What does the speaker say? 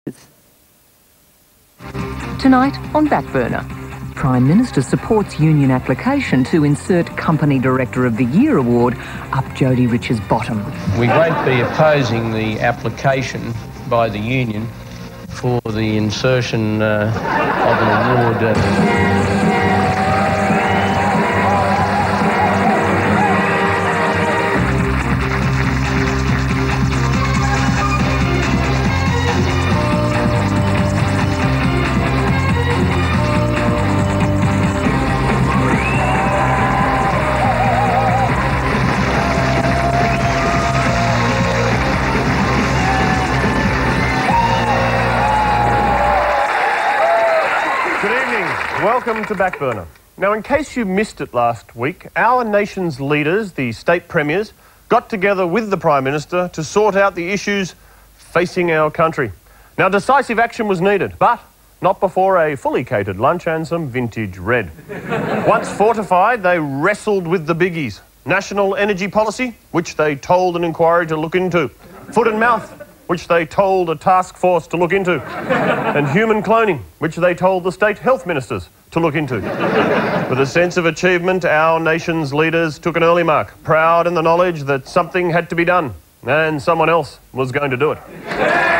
Tonight on BackBerner, Prime Minister supports union application to insert Company Director of the Year award up Jody Rich's bottom. We won't be opposing the application by the union for the insertion of an award. Welcome to BackBerner. Now, in case you missed it last week, our nation's leaders, the state premiers, got together with the Prime Minister to sort out the issues facing our country. Now, decisive action was needed, but not before a fully catered lunch and some vintage red. Once fortified, they wrestled with the biggies. National energy policy, which they told an inquiry to look into. Foot and mouth, which they told a task force to look into. And human cloning, which they told the state health ministers to look into. With a sense of achievement, our nation's leaders took an early mark, proud in the knowledge that something had to be done, and someone else was going to do it.